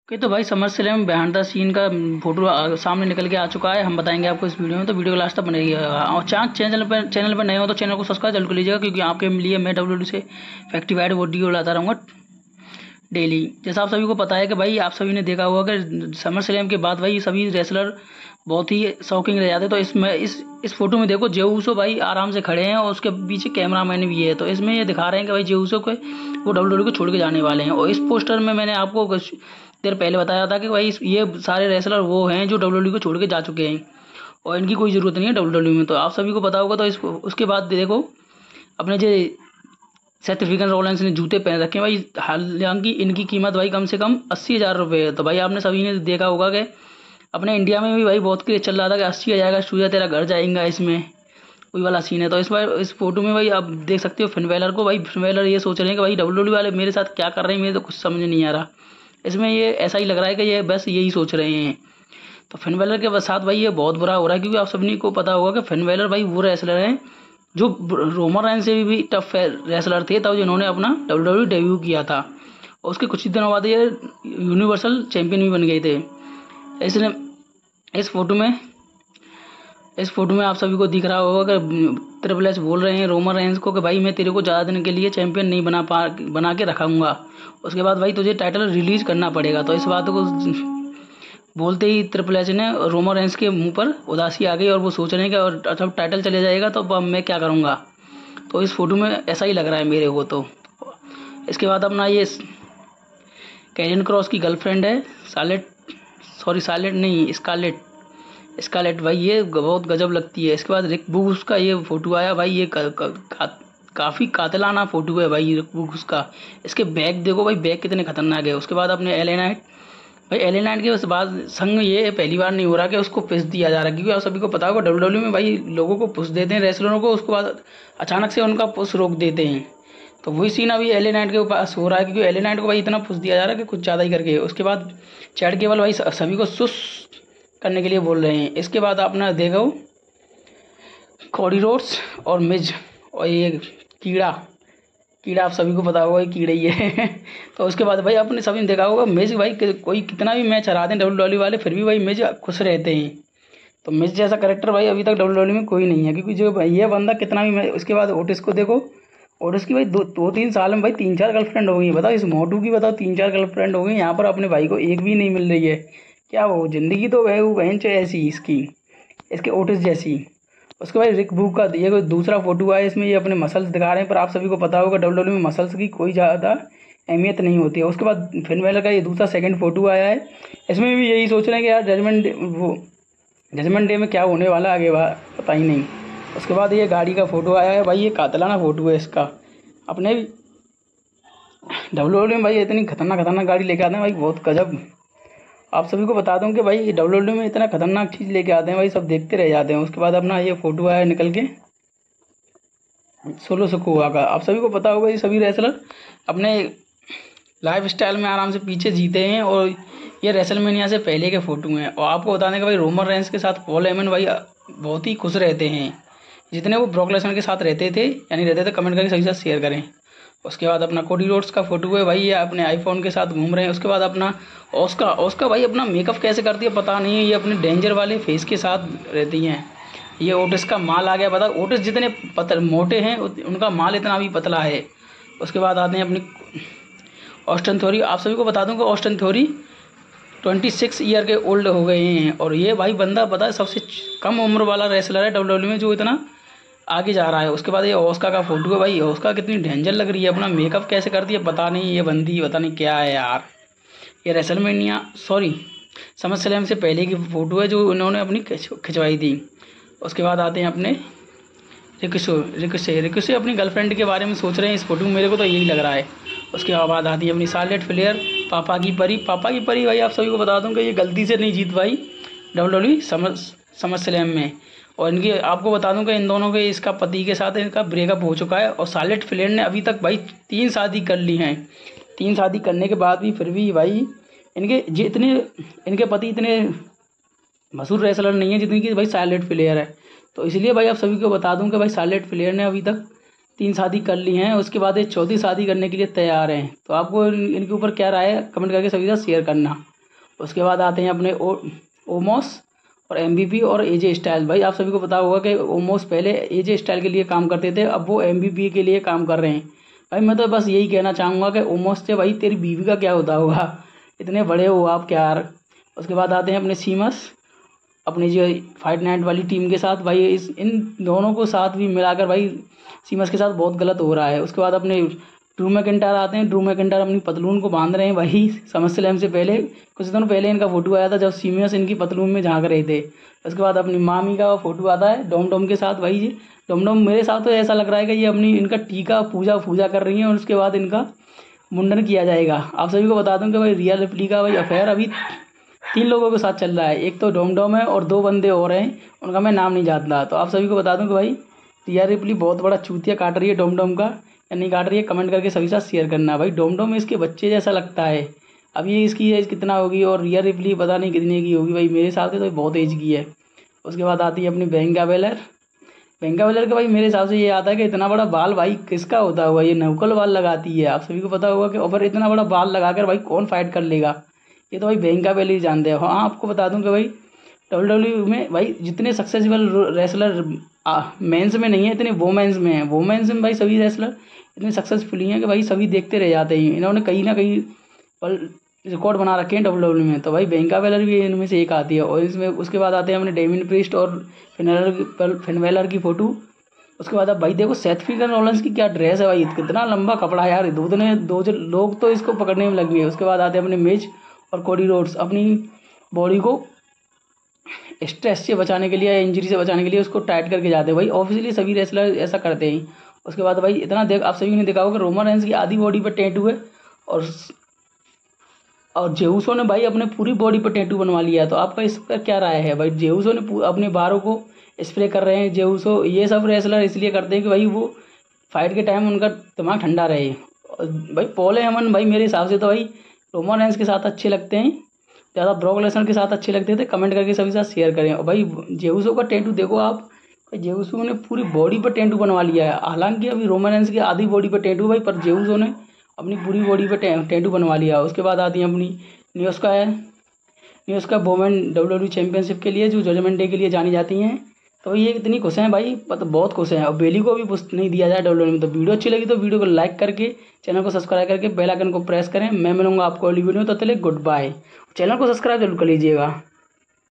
Okay, तो भाई SummerSlam behind the scene का फोटो सामने निकल के आ चुका है। हम बताएंगे आपको इस वीडियो में, तो वीडियो को लास्ट तक बनेगी। और चांस चैनल पर नए हो तो चैनल को सब्सक्राइब जरूर कर लीजिएगा, क्योंकि आपके लिए मैं डब्ल्यूडब्ल्यूई से फैक्टिवाइड वीडियो लाता रहूँगा डेली। जैसा आप सभी को पता है कि भाई आप सभी ने देखा होगा कि समर स्लैम के बाद भाई सभी रेसलर बहुत ही शॉकिंग रह जाते। तो इसमें इस फोटो में देखो, जे ऊसो भाई आराम से खड़े हैं और उसके पीछे कैमरामैन भी है। तो इसमें ये दिखा रहे हैं कि भाई जे ऊसो को वो डब्ल्यूडब्ल्यूई को छोड़ के जाने वाले हैं। और इस पोस्टर में मैंने आपको कुछ देर पहले बताया था कि भाई ये सारे रेसलर वो हैं जो डब्ल्यूडब्ल्यूई को छोड़ के जा चुके हैं और इनकी कोई ज़रूरत नहीं है डब्ल्यूडब्ल्यूई में। तो आप सभी को पता होगा। तो इसको उसके बाद देखो, अपने जो सेथ रॉलिंस ने जूते पहन रखे हैं भाई, हालांकि इनकी कीमत भाई कम से कम 80,000 रुपये है। तो भाई आपने सभी ने देखा होगा कि अपने इंडिया में भी भाई बहुत क्रेज चल रहा था कि 80,000 का शूज तेरा घर जाएगा, इसमें वही वाला सीन है। तो इस बार इस फोटो में भाई आप देख सकते हो फिन बेलर को। भाई फिन बेलर ये सोच रहे हैं कि भाई डब्ल्यूडब्ल्यूई वाले मेरे साथ क्या कर रहे हैं, मुझे तो कुछ समझ नहीं आ रहा। इसमें ये ऐसा ही लग रहा है कि ये बस यही सोच रहे हैं। तो फिन बेलर के साथ भाई ये बहुत बुरा हो रहा है, क्योंकि आप सभी को पता होगा कि फिन बेलर भाई वो रेसलर हैं जो रोमन रेंस से भी टफ रेसलर थे, तब जिन्होंने अपना डब्ल्यूडब्ल्यूई डेब्यू किया था। और उसके कुछ ही दिनों बाद ये यूनिवर्सल चैंपियन भी बन गए थे। इसलिए इस फोटो में आप सभी को दिख रहा होगा कि ट्रिपल एच बोल रहे हैं रोमन रेंस को कि भाई मैं तेरे को ज़्यादा दिन के लिए चैंपियन नहीं बना के रखाऊंगा, उसके बाद भाई तुझे टाइटल रिलीज करना पड़ेगा। तो इस बात को बोलते ही ट्रिपल एच ने रोमन रेंस के मुंह पर उदासी आ गई और वो सोच रहे हैं कि और जब टाइटल चले जाएगा तो अब मैं क्या करूँगा। तो इस फोटो में ऐसा ही लग रहा है मेरे को। तो इसके बाद अपना ये कैरियन क्रॉस की गर्लफ्रेंड है स्कारलेट भाई, ये बहुत गजब लगती है। इसके बाद रिक बूस का ये फोटो आया भाई, ये काफ़ी कातिलाना फोटो है भाई रिक बूस का। इसके बैग देखो भाई, बैग कितने खतरनाक है। उसके बाद अपने एले नाइट भाई, एले नाइट के बाद संग ये पहली बार नहीं हो रहा कि उसको पुश दिया जा रहा है, क्योंकि आप सभी को पता होगा डब्ल्यूडब्ल्यूई में भाई लोगों को पुश देते हैं रेसलरों को, उसके बाद अचानक से उनका पुश रोक देते हैं। तो वही सीन अभी एले नाइट के पास हो रहा है, क्योंकि एले नाइट को भाई इतना पुश दिया जा रहा है कि कुछ ज़्यादा ही करके। उसके बाद चैट केवल भाई सभी को सुस करने के लिए बोल रहे हैं। इसके बाद आपने देखो कोडी रोड्स और मिज और ये कीड़ा आप सभी को पता होगा ये कीड़ा ही है। तो उसके बाद भाई आपने सभी ने देखा होगा मिज भाई कोई कितना भी मैच हरा दें डब्ल्यूडब्ल्यूई वाले, फिर भी भाई मिज खुश रहते हैं। तो मिज जैसा कैरेक्टर भाई अभी तक डब्ल्यूडब्ल्यूई में कोई नहीं है, क्योंकि जो भाई ये बंदा कितना भी मैच। उसके बाद ओटिस को देखो, ओटिस की भाई दो तीन साल में भाई 3-4 गर्लफ्रेंड हो गई। बताओ इस मोटू की, बताओ 3-4 गर्लफ्रेंड हो गई। यहाँ पर अपने भाई को एक भी नहीं मिल रही है। क्या वो ज़िंदगी तो है वो बहन से ऐसी इसके ओटिस जैसी। उसके बाद रिक बुक का ये कोई दूसरा फोटो आया, इसमें ये अपने मसल्स दिखा रहे हैं, पर आप सभी को पता होगा डब्ल्यूडब्ल्यूई में मसल्स की कोई ज़्यादा अहमियत नहीं होती है। उसके बाद फिन बेलर का ये दूसरा सेकंड फोटो आया है, इसमें भी यही सोच रहे हैं कि यार जजमेंट डे में क्या होने वाला आगे पता ही नहीं। उसके बाद ये गाड़ी का फोटो आया है भाई, ये कातलाना फोटो है इसका। अपने डब्ल्यूडब्ल्यूई में भाई इतनी खतरनाक गाड़ी लेके आते हैं भाई, बहुत गजब। आप सभी को बता दूं कि भाई डब्ल्यूडब्ल्यूई में इतना खतरनाक चीज़ लेके आते हैं भाई, सब देखते रह जाते हैं। उसके बाद अपना ये फोटो आया निकल के सोलो सिकोआ का। आप सभी को पता होगा ये सभी रेसलर अपने लाइफ स्टाइल में आराम से पीछे जीते हैं, और ये रेसलमेनिया से पहले के फोटो हैं। और आपको बता दें कि भाई रोमन रेंस के साथ पॉल हेमन भाई बहुत ही खुश रहते हैं, जितने वो ब्रॉक लेसनर के साथ रहते थे। कमेंट करके सभी साथ शेयर करें। उसके बाद अपना कोडी रोड्स का फोटो है भाई, ये अपने आईफोन के साथ घूम रहे हैं। उसके बाद अपना ऑस्का भाई अपना मेकअप कैसे करती है पता नहीं है, ये अपने डेंजर वाले फेस के साथ रहती हैं। ये ओटिस का माल आ गया, बता ओटिस जितने मोटे हैं उनका माल इतना भी पतला है। उसके बाद आते हैं अपनी ऑस्टिन थ्योरी। आप सभी को बता दूं कि ऑस्टिन थ्योरी 26 ईयर के ओल्ड हो गए हैं, और ये भाई बंदा पता है सबसे कम उम्र वाला रेसलर है डब्ल्यूडब्ल्यूई में जो इतना आगे जा रहा है। उसके बाद ये ऑस्का का फोटो है भाई, ऑस्का कितनी डेंजर लग रही है, अपना मेकअप कैसे करती है पता नहीं, ये बंदी पता नहीं क्या है यार। ये रेसलमेनिया समर स्लैम से पहले की फ़ोटो है जो उन्होंने अपनी खिंचवाई थी। उसके बाद आते हैं अपने रिकुशे अपनी गर्लफ्रेंड के बारे में सोच रहे हैं इस फोटो में, मेरे को तो यही लग रहा है। उसके बाद आती है अपनी शार्लेट फ्लेयर, पापा की परी भाई। आप सभी को बता दूं कि ये गलती से नहीं जीत पाई डब्ल्यूडब्ल्यूई समर स्लैम में। और इनकी आपको बता दूं कि इन दोनों के इसका पति के साथ इनका ब्रेकअप हो चुका है, और शार्लेट फ्लेयर ने अभी तक भाई 3 शादी कर ली हैं। 3 शादी करने के बाद भी फिर भी भाई इनके पति इतने मशहूर रेसलर नहीं है जितनी कि भाई शार्लेट फ्लेयर है। तो इसलिए भाई आप सभी को बता दूं कि भाई शार्लेट फ्लेयर ने अभी तक 3 शादी कर ली हैं, उसके बाद ये 4थी शादी करने के लिए तैयार हैं। तो आपको इनके ऊपर क्या राय है कमेंट करके सभी का शेयर करना। उसके बाद आते हैं अपने ओमोस और MVP और AJ स्टाइल। भाई आप सभी को पता होगा कि ओमोस पहले AJ स्टाइल के लिए काम करते थे, अब वो MVP के लिए काम कर रहे हैं। भाई मैं तो बस यही कहना चाहूँगा कि ओमोस से भाई तेरी बीवी का क्या होता होगा, इतने बड़े हो आप क्या यार। उसके बाद आते हैं अपने सीमस, अपनी जो फाइट नाइट वाली टीम के साथ। भाई इन दोनों को साथ भी मिलाकर भाई सीमस के साथ बहुत गलत हो रहा है। उसके बाद अपने ड्रू मैकिंटायर आते हैं। ड्रू मैकिंटायर अपनी पतलून को बांध रहे हैं भाई समरस्लैम से पहले, कुछ दिनों पहले इनका फोटो आया था जब सीमस इनकी पतलून में झांक रहे थे। उसके बाद अपनी मामी का फोटो आता है डोम डोम के साथ। भाई जी डोम डोम मेरे साथ तो ऐसा लग रहा है कि ये अपनी इनका टीका पूजा कर रही हैं और उसके बाद इनका मुंडन किया जाएगा। आप सभी को बता दूं कि भाई रिया रिप्ली का भाई अफेयर अभी 3 लोगों के साथ चल रहा है। एक तो डोम डोम है और 2 बंदे और हैं, उनका मैं नाम नहीं जानता। तो आप सभी को बता दूं कि भाई रिया रिप्ली बहुत बड़ा चूतिया काट रही है डोम डोम का, या नहीं काट रही है, कमेंट करके सभी साथ शेयर करना। भाई डोम डोम इसके बच्चे जैसा लगता है। अब ये इसकी एज कितना होगी और रिया रिप्ली पता नहीं कितने की होगी, भाई मेरे हिसाब से तो बहुत एज की है। उसके बाद आती है अपनी बियांका बेलर। बियांका बेलर का भाई मेरे हिसाब से ये आता है कि इतना बड़ा बाल भाई किसका होता होगा, ये नवकल बाल लगाती है। आप सभी को पता होगा कि और इतना बड़ा बाल लगाकर भाई कौन फाइट कर लेगा, ये तो भाई बियांका बेलर ही जानते हैं। हाँ आपको बता दूं कि भाई WWE में भाई जितने सक्सेसफुल रेसलर मेंस में नहीं है इतने वोमेंस में हैं। वोमेंस में भाई सभी रेसलर इतने सक्सेसफुल हैं कि भाई सभी देखते रह जाते हैं। इन्होंने कहीं ना कहीं रिकॉर्ड बना रखे हैं WWE में, तो भाई बियांका बेलर भी इनमें से एक आती है। और इसमें उसके बाद आते हैं अपने डेमिन प्रीस्ट और फिन बेलर की फोटो। उसके बाद अब भाई देखो सेथ फ्रीजन रोलिंस की क्या ड्रेस है भाई, कितना लंबा कपड़ा है यार, दो लोग तो इसको पकड़ने में लग गए। उसके बाद आते हैं अपने मिज और कोडी रोड्स, अपनी बॉडी को स्ट्रेस से बचाने के लिए या इंजरी से बचाने के लिए उसको टाइट करके जाते हैं। भाई ऑब्वियसली सभी रेसलर ऐसा करते हैं। उसके बाद भाई इतना आप सभी ने देखा होगा कि रोमन रेंस की आधी बॉडी पर टैटू है और जेउसो ने भाई अपने पूरी बॉडी पर टैटू बनवा लिया है। तो आपका इस पर क्या राय है भाई, जेउसो ने अपने बारों को स्प्रे कर रहे हैं। जेउसो ये सब रेसलर इसलिए करते हैं कि भाई वो फाइट के टाइम उनका दिमाग ठंडा रहे। भाई पॉल हेमन भाई मेरे हिसाब से तो भाई रोमन रेंस के साथ अच्छे लगते हैं, ज़्यादा ब्रॉक लेसनर के साथ अच्छे लगते थे। कमेंट करके सभी साथ शेयर करें। और भाई जेउसो का टैटू देखो आप, जेउसो ने पूरी बॉडी पर टैटू बनवा लिया है। हालांकि अभी रोमन रेंस की आधी बॉडी पर टैटू भाई, पर जेउसो ने अपनी पूरी बॉडी पर टैटू बनवा लिया। उसके बाद आती है अपनी न्यूस्का वोमेन WWE चैंपियनशिप के लिए जो जजमेंट डे के लिए जानी जाती हैं। तो ये इतनी खुश हैं भाई, बहुत खुश हैं। और बेली को भी पुष्ट नहीं दिया जाए WWE में। तो वीडियो अच्छी लगी तो वीडियो को लाइक करके चैनल को सब्सक्राइब करके बेल आइकन को प्रेस करें। मैं मिलूंगा आपको अगली वीडियो, तो चलिए गुड बाय। चैनल को सब्सक्राइब जरूर कर लीजिएगा।